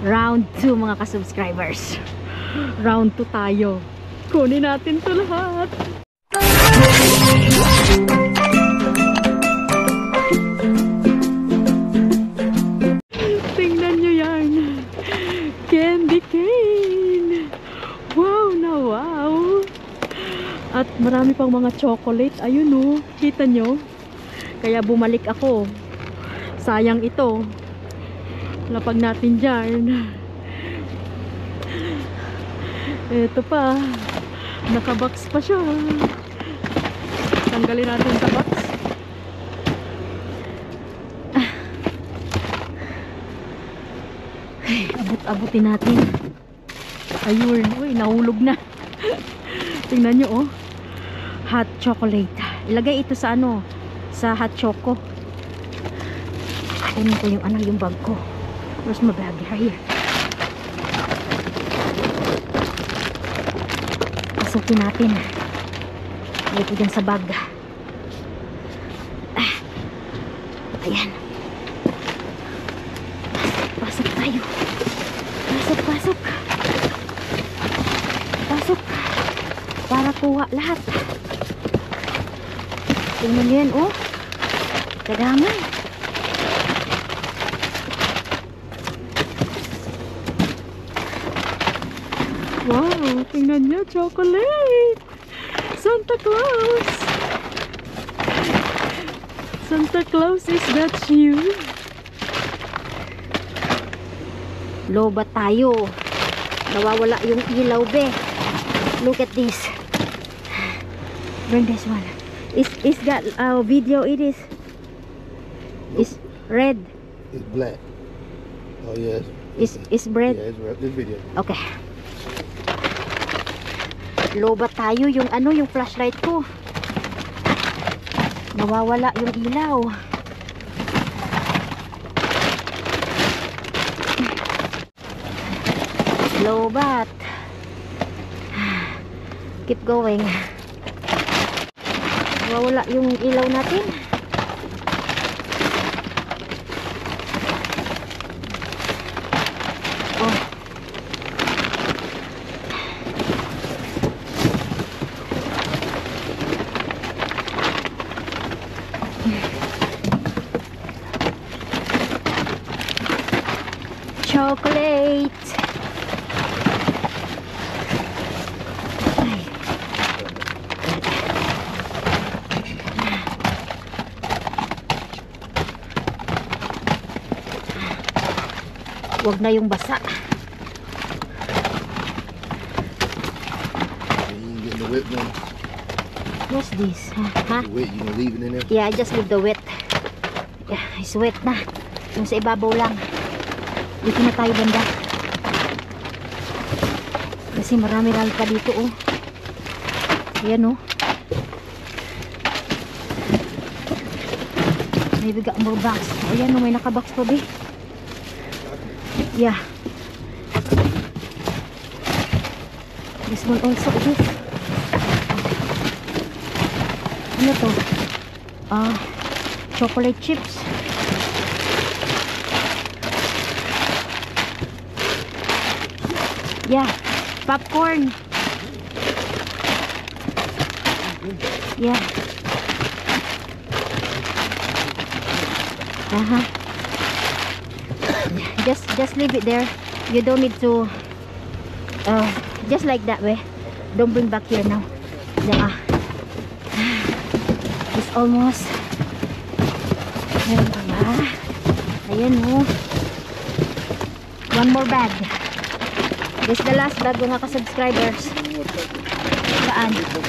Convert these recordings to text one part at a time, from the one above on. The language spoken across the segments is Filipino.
Round 2 mga ka-subscribers. Round 2 tayo. Kunin natin to lahat. Tingnan nyo yan. Candy cane. Wow na wow. At marami pang mga chocolate. Ayun oh. Kita nyo? Kaya bumalik ako. Sayang ito. Lapag natin dyan. Ito pa. Nakabox pa siya. Tanggalin natin sa box. Abot-abutin natin. Ayun. Uy, nahulog na. Tingnan nyo oh. Hot chocolate. Ilagay ito sa ano? Sa hot choco. Kunin ko yung ano, yung bag ko. Where's my bag? Here. Pasukin natin. Ito dyan sa bag. Ayan. Pasok tayo. Pasok. Pasok. Para kuha lahat. Tingnan nyo yan, oh. Kadamay. Wow, tingnan nyo, chocolate. Santa Claus. Santa Claus, is that you? Loba tayo. Nawawala yung ilaw, be. Look at this. Bring this one. Is that video? It is. Nope. It's red. It's black. Oh yes. It's red. Yeah, it's red. This video. Okay. Loba tayo yung ano, yung flashlight ko. Nawawala yung ilaw. Lobat. Keep going. Nawawala yung ilaw natin. Oh. Chocolate. Ay. Wag na yung basa. You getting the wet one? What's this? Huh? The wet, you gonna leave it in there? Yeah, I just leave the wet. Yeah, it's wet na. Yung sa ibabaw lang. Dito na tayo banda. Kasi marami-rami pa dito oh. Ayan oh. Maybe got more box. Ayan oh, may nakabox pa be. Yeah. This one also is. Ano to? Chocolate chips. Yeah, popcorn. Yeah. Just leave it there. You don't need to just like that way. Don't bring back here now. Yeah. It's almost. Ayan ba? Ayan oh. One more bag. This is the last bag mga ka-subscribers. Saan?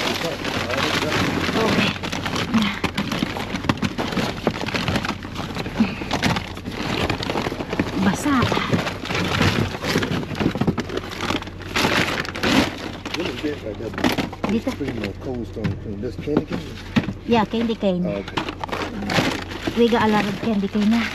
Okay. Basa. Dito. This candy cane? Yeah, candy cane. Oh, okay. We got a lot of candy cane na.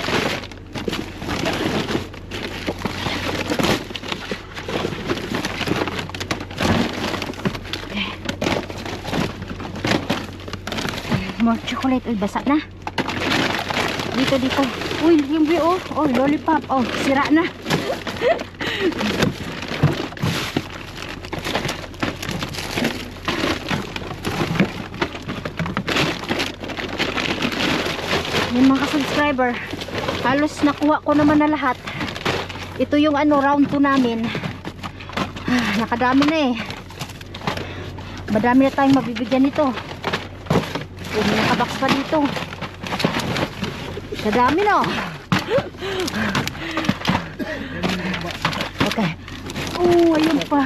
More chocolate. Uy, basa na. Dito. Uy, yung oh, lollipop. Oh, sira na. Yan mga subscriber, halos nakuha ko naman na lahat. Ito yung round 2 namin. Nakadami na eh. Madami na tayong mabibigyan nito. May nakabox pa dito. Kadami no. Okay. Oh, ayun pa.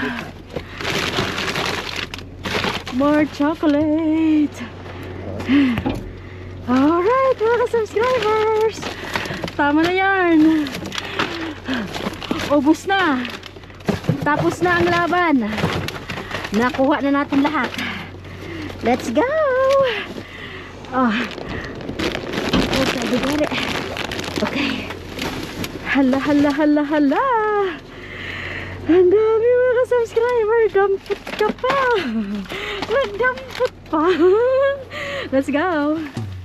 More chocolate. Alright, mga subscribers. Tama na yan. Ubus na. Tapos na ang laban. Nakuha na natin lahat. Let's go. Oh. Okay, okay. Hala, hala, hala, hala. Ang dami mga subscriber. Dampot ka pa. Nagdampot pa. Let's go.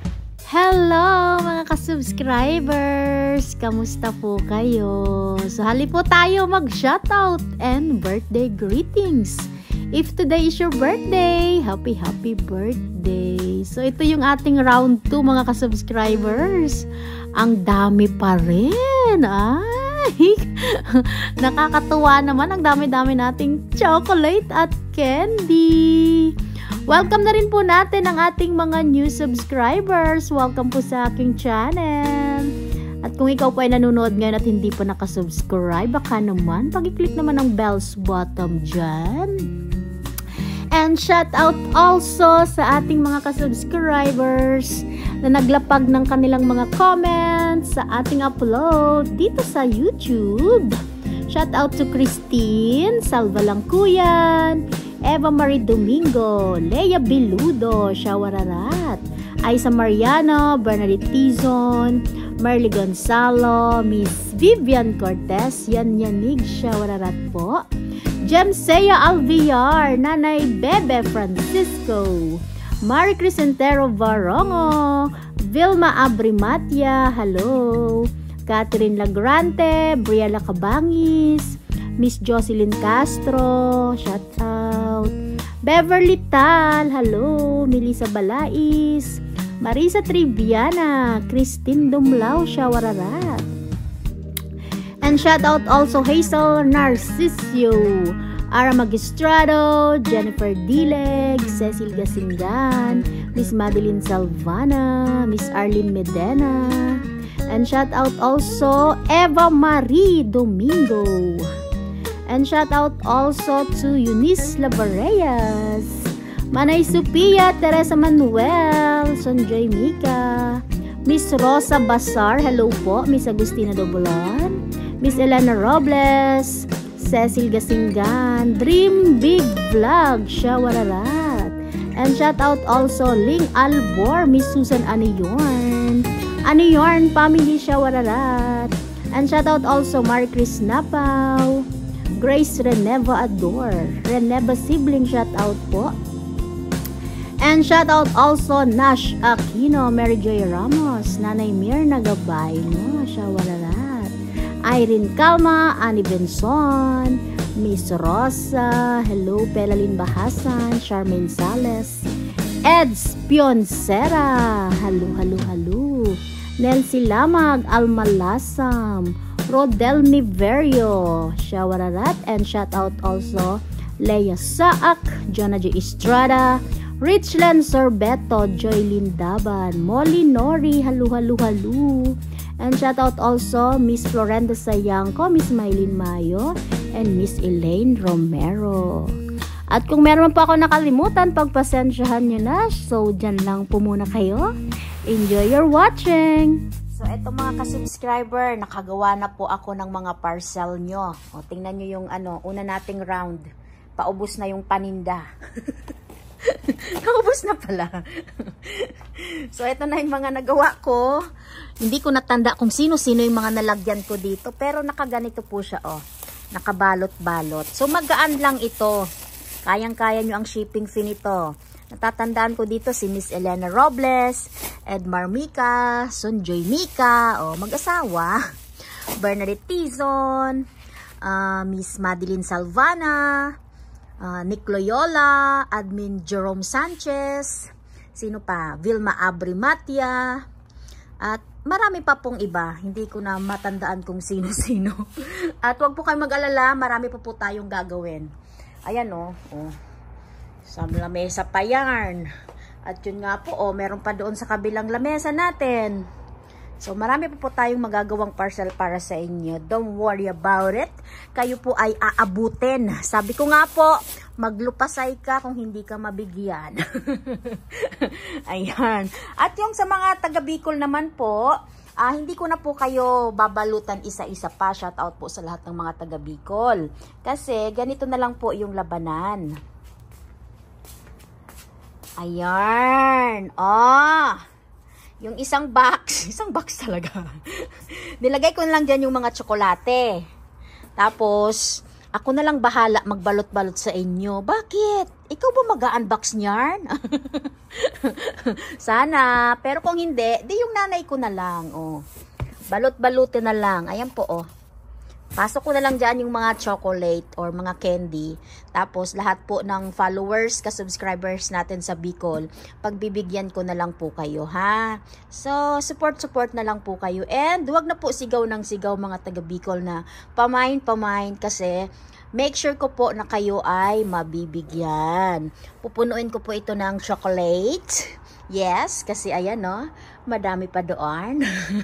Hello mga ka-subscribers! Kamusta po kayo? So hali po tayo mag-shoutout and birthday greetings. If today is your birthday, happy birthday! So ito yung ating round 2 mga ka-subscribers. Ang dami pa rin! Ay! Nakakatuwa naman, ang dami-dami nating chocolate at candy! Welcome na rin po natin ang ating mga new subscribers. Welcome po sa aking channel. At kung ikaw po ay nanonood ngayon at hindi pa nakasubscribe, baka naman, pag-click naman ang bells button dyan. And shout out also sa ating mga kasubscribers na naglapag ng kanilang mga comments sa ating upload dito sa YouTube. Shout out to Christine, Salva Langkuyan, Eva Marie Domingo, Leia Biludo, Shawararat, Aiza Mariano, Bernadette Tizon, Merly Gonzalo, Miss Vivian Cortez, Yan Yanig, Shawararat po, Jemsea Alviar, Nanay Bebe Francisco, Mari Crisentero Varongo, Vilma Abrimatia, hello, Catherine Lagrante, Briella Cabangis, Miss Jocelyn Castro, shout out. Beverly Tal, hello. Melissa Balais, Marisa Triviana, Christine Dumlao, Shawararat. And shout out also Hazel Narcisio, Ara Magistrado, Jennifer Dileg, Cecil Gasingan, Miss Madeline Salvana, Miss Arlene Medena. And shout out also Eva Marie Domingo. And shout out also to Eunice Labarreas, Manay Sophia, Teresa Manuel, Sonjoy Mika, Miss Rosa Basar, hello po, Miss Agustina Dobulan, Miss Elena Robles, Cecil Gasingan, Dream Big Vlog, Shawararat. And shout out also Ling Albor, Miss Susan Aniyorn, Aniyorn Family, Shawararat. And shout out also Marie Chris Napaw, Grace Reneva Adore, Reneva Sibling, shout out po. And shout out also Nash Aquino, Mary Joy Ramos, Nanay Mirna Gabay, no, Shawararat, Irene Calma, Annie Benson, Miss Rosa, hello, Pelalyn Bahasan, Charmaine Sales, Eds Pioncera, hello, Nelsie Lamag, Alma Lasam, Rodel Niverio, Shawararat. And shout out also Leia Saak, Jonah J. Estrada, Richland Sorbeto, Joylyn Daban, Molly Nori, halu. And shout out also Miss Florenda Sayangco, Miss Maylin Mayo, and Miss Elaine Romero. At kung meron pa ako nakalimutan, pagpasensyahan nyo na. So, dyan lang po muna kayo. Enjoy your watching! So, eto mga ka-subscriber, nakagawa na po ako ng mga parcel nyo. O, tingnan nyo yung una nating round. Paubos na yung paninda. Naubos na pala. So, eto na yung mga nagawa ko. Hindi ko natanda kung sino-sino yung mga nalagyan ko dito. Pero nakaganito po siya, oh. Nakabalot-balot. So, magaan lang ito. Kayang-kaya nyo ang shipping fee nito. Natatandaan ko dito si Miss Elena Robles, Edmar Mika, Sonjoy Mika, mag-asawa, Bernadette Tizon, Miss Madeline Salvana, Nick Loyola, Admin Jerome Sanchez, sino pa? Vilma Abrimatia, at marami pa pong iba. Hindi ko na matandaan kung sino-sino. At wag po kayong mag-alala, marami pa po tayong gagawin. Ayan oh. Sa lamesa pa yarn. At yun nga po, meron pa doon sa kabilang lamesa natin. So, marami po tayong magagawang parcel para sa inyo. Don't worry about it. Kayo po ay aabutin. Sabi ko nga po, maglupasay ka kung hindi ka mabigyan. Ayan. At yung sa mga taga Bicol naman po, hindi ko na po kayo babalutan isa-isa pa. Shout out po sa lahat ng mga taga Bicol. Kasi, ganito na lang po yung labanan. Ayan. Yung isang box talaga. Nilagay ko na lang dyan yung mga tsokolate. Tapos, ako na lang bahala magbalot-balot sa inyo. Bakit? Ikaw ba mag-unbox niyan? Sana. Pero kung hindi, di yung nanay ko na lang. Balot-balutin na lang. Ayan po, Pasok ko na lang dyan yung mga chocolate or mga candy. Tapos lahat po ng followers, ka-subscribers natin sa Bicol, pagbibigyan ko na lang po kayo, ha? So, support na lang po kayo. And huwag na po sigaw ng sigaw mga taga Bicol na pamain kasi make sure ko po na kayo ay mabibigyan. Pupunuin ko po ito ng chocolate. Yes, kasi ayan madami pa doon.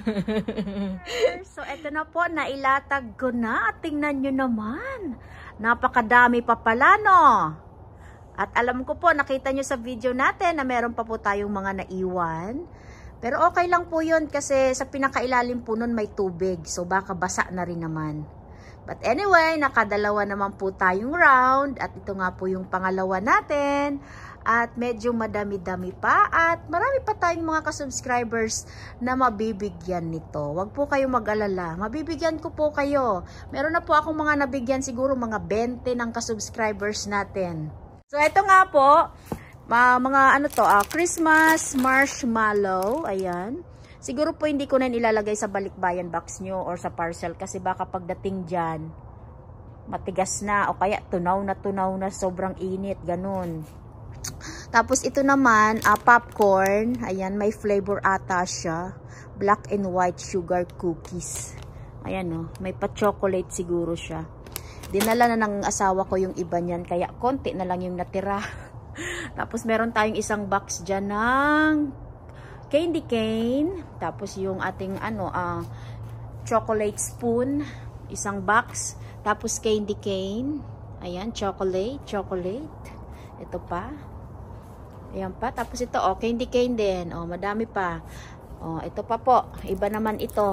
So, eto na po, nailatag ko na. Tingnan nyo naman. Napakadami pa pala, At alam ko po, nakita nyo sa video natin na meron pa po tayong mga naiwan. Pero okay lang po yun kasi sa pinakailalim po nun may tubig. So, baka basa na rin naman. But anyway, nakadalawa naman po tayong round. At ito nga po yung pangalawa natin. At medyo madami-dami pa. At marami pa tayong mga ka-subscribers na mabibigyan nito. Huwag po kayo mag-alala. Mabibigyan ko po kayo. Meron na po akong mga nabigyan, siguro mga 20 ng ka-subscribers natin. So, ito nga po. Mga Christmas marshmallow. Ayan. Siguro po hindi ko na ilalagay sa balikbayan box nyo or sa parcel. Kasi baka pagdating dyan, matigas na. O kaya tunaw na, sobrang init. Ganun. Tapos ito naman, popcorn. Ayan, may flavor ata siya. Black and white sugar cookies. Ayan may pa-chocolate siguro siya. Dinala na ng asawa ko yung iba niyan, kaya konti na lang yung natira. Tapos meron tayong isang box dyan ng candy cane. Tapos yung ating chocolate spoon. Isang box. Tapos candy cane. Ayan, chocolate. Ito pa. Ayan pa. Tapos ito, candy cane din. Madami pa. Ito pa po. Iba naman ito.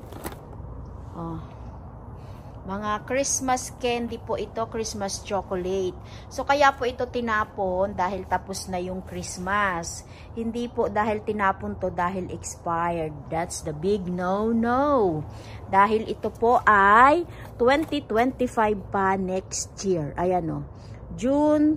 Mga Christmas candy po ito. Christmas chocolate. So, kaya po ito tinapon dahil tapos na yung Christmas. Hindi po dahil tinapon to dahil expired. That's the big no-no. Dahil ito po ay 2025 pa next year. Ayan June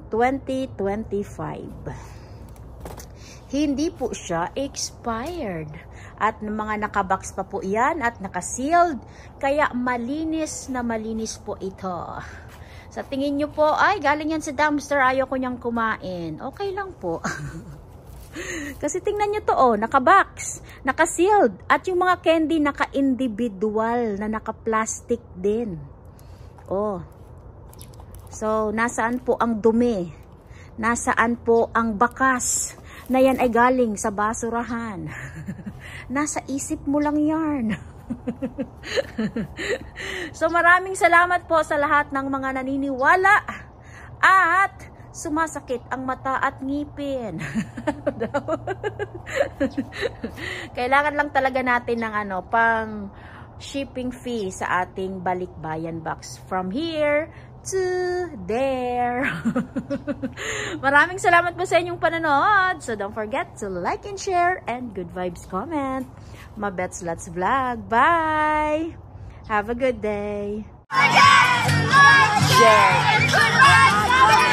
2025. Hindi po siya expired. At mga nakabox pa po yan at nakasealed. Kaya malinis na malinis po ito. Sa tingin nyo po, ay galing yan sa dumpster, ayaw ko niyang kumain. Okay lang po. Kasi tingnan nyo to nakabox, nakasealed. At yung mga candy naka-individual na naka-plastic din. So, nasaan po ang dumi? Nasaan po ang bakas? Na yan ay galing sa basurahan. Nasa isip mo lang yan. So, maraming salamat po sa lahat ng mga naniniwala at sumasakit ang mata at ngipin. Kailangan lang talaga natin ng pang shipping fee sa ating balikbayan box. From here to there. Maraming salamat po sa inyong panonood. So don't forget to like and share and good vibes comment. Mabets Lots Vlog. Bye! Have a good day. Share.